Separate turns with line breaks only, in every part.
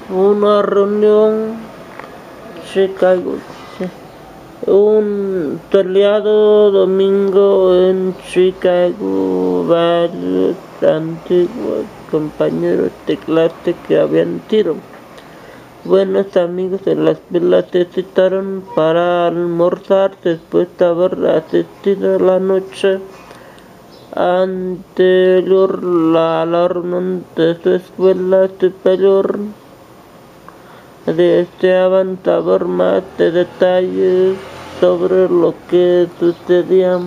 una reunión, Chicago, un feriado domingo en Chicago, varios antiguos compañeros de clase que habían sido buenos amigos de la escuela se citaron para almorzar después de haber asistido la noche anterior a la reunión de su escuela superior. Deseaban saber más de detalles sobre lo que sucedía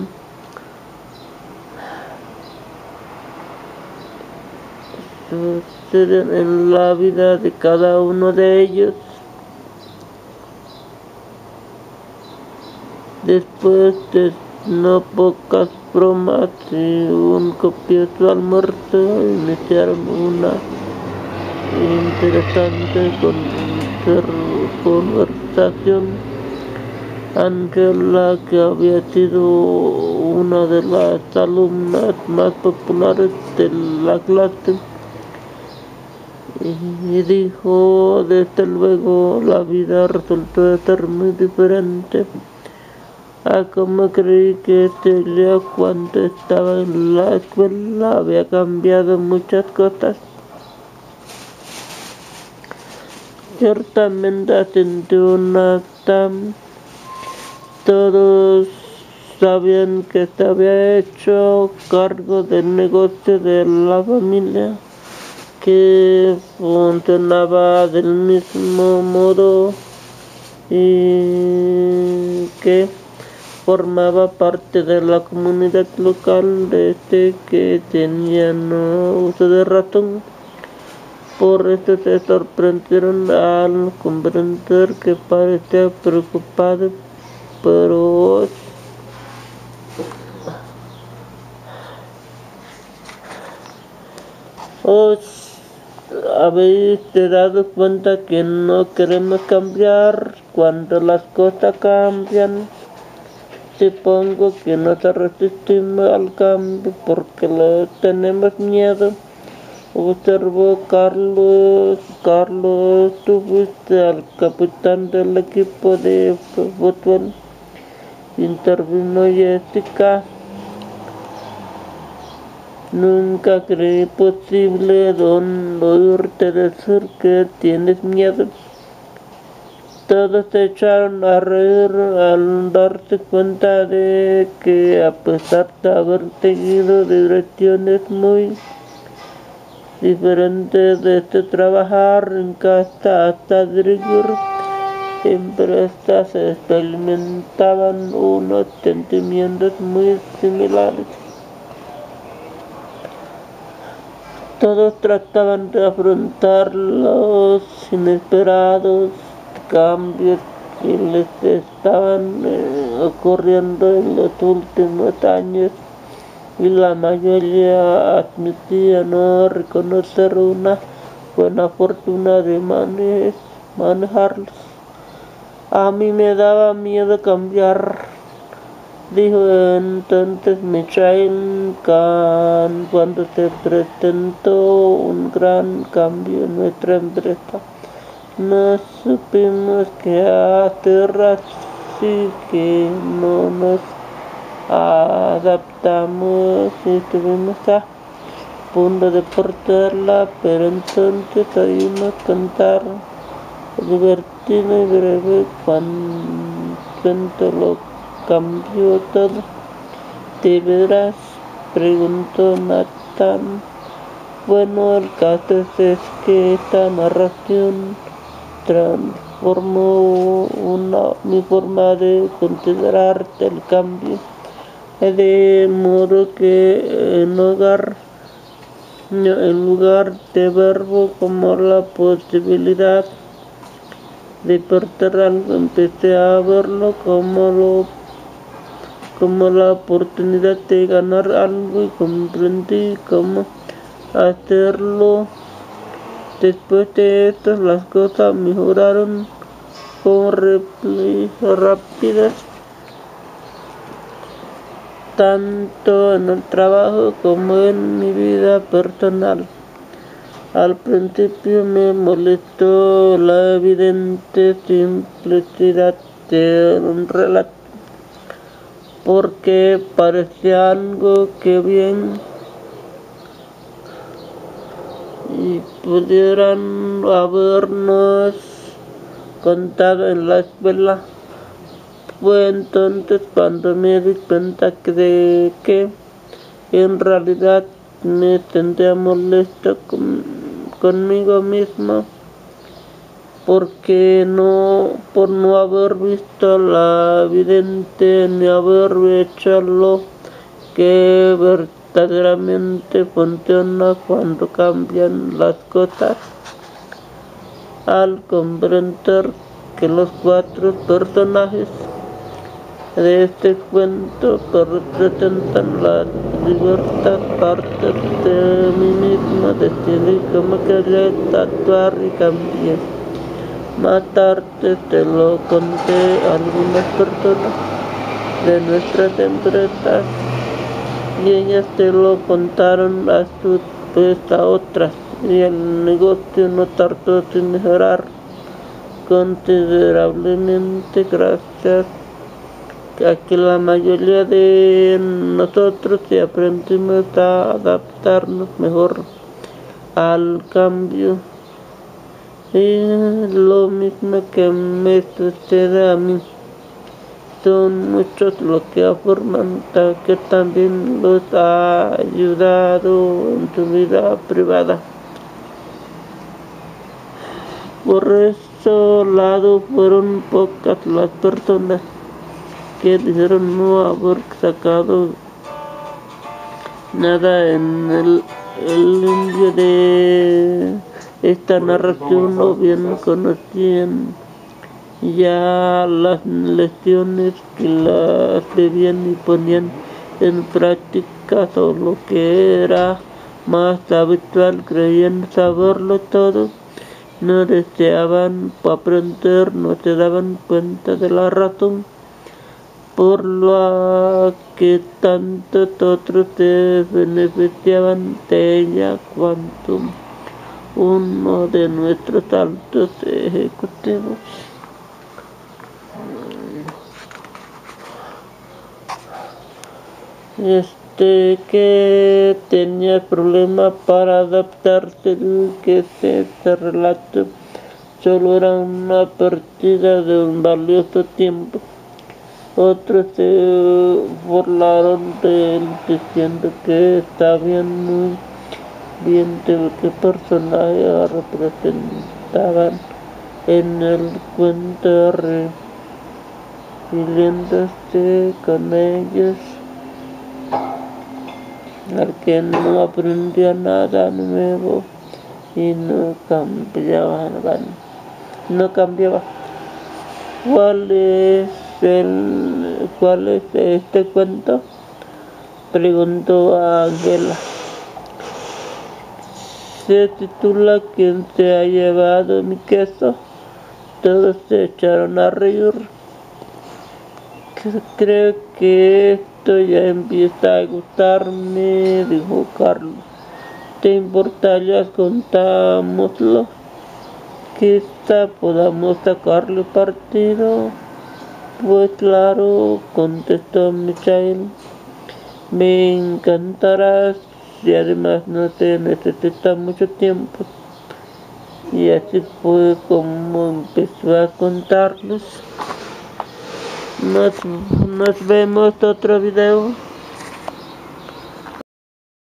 en la vida de cada uno de ellos. Después de no pocas bromas y un copioso almuerzo, iniciaron una interesante conversación. Angela, que había sido una de las alumnas más populares de la clase, y dijo: desde luego la vida resultó de ser muy diferente a como creí que sería cuando estaba en la escuela. Había cambiado muchas cosas. Ciertamente, asintió Nathan. Todos sabían que se había hecho cargo del negocio de la familia, que funcionaba del mismo modo y que formaba parte de la comunidad local desde que tenían uso de razón. Por eso se sorprendieron al comprender que parecía preocupado, pero os habéis dado cuenta que no queremos cambiar cuando las cosas cambian. Supongo que nos resistimos al cambio porque le tenemos miedo, observó Carlos. Carlos, tú fuiste al capitán del equipo de fútbol, intervino Jessica. Nunca creí posible oírte decir que tienes miedo. Todos se echaron a reír al darse cuenta de que, a pesar de haber seguido direcciones muy diferentes, desde trabajar en casa hasta dirigir empresas, experimentaban unos sentimientos muy similares. Todos trataban de afrontar los inesperados cambios que les estaban ocurriendo en los últimos años, y la mayoría admitía no reconocer una buena fortuna de manejarlos. A mí me daba miedo cambiar, dijo entonces Michael Kahn, cuando se presentó un gran cambio en nuestra empresa. No supimos qué hacer, así que no nos adaptamos y estuvimos a punto de perderla, pero entonces oímos contar divertido y breve cuento lo cambió todo. ¿De veras?, preguntó Nathan. Bueno, el caso es que esta narración transformó mi forma de considerar el cambio, de modo que en lugar de verlo como la posibilidad de perder algo, empecé a verlo como la oportunidad de ganar algo, y comprendí cómo hacerlo. Después de esto, las cosas mejoraron con rapidez, tanto en el trabajo como en mi vida personal. Al principio me molestó la evidente simplicidad del relato, porque parecía algo que bien y pudieran habernos contado en la escuela. Fue entonces cuando me di cuenta de que en realidad me sentía molesto conmigo mismo por no haber visto la evidente ni haber hecho lo que verdaderamente funciona cuando cambian las cosas. Al comprender que los 4 personajes de este cuento representan las diversas partes de mí mismo, decidí cómo quería actuar y cambié. Más tarde te lo conté a algunas personas de nuestras empresas y ellas te lo contaron a su vez a otras, y el negocio no tardó en mejorar considerablemente gracias a que la mayoría de nosotros aprendimos a adaptarnos mejor al cambio. Y lo mismo que me sucede a mí, son muchos los que afirman que también los ha ayudado en su vida privada. Por ese lado fueron pocas las personas que dijeron no haber sacado nada en el envío de esta narración, o bien conocían ya las lecciones que las bebían y ponían en práctica, o lo que era más habitual, creían saberlo todo, no deseaban aprender, no se daban cuenta de la razón por la que tantos otros se beneficiaban de ella, cuanto uno de nuestros altos ejecutivos que tenía problemas para adaptarse, que este relato solo era una pérdida de un valioso tiempo. Otros se burlaron de él diciendo que sabían muy bien de qué personaje representaban en el cuento, refiriéndose con ellos, al que no aprendía nada nuevo y no cambiaba. ¿Cuál es este cuento?, preguntó a Ángela. Se titula ¿Quién se ha llevado mi queso? Todos se echaron a reír. Creo que esto ya empieza a gustarme, dijo Carlos. ¿Te importaría contámoslo? Quizá podamos sacarle partido. Pues claro, contestó Michael. Me encantará, y además no se necesita mucho tiempo. Y así fue como empezó a contarlos. Nos vemos otro video.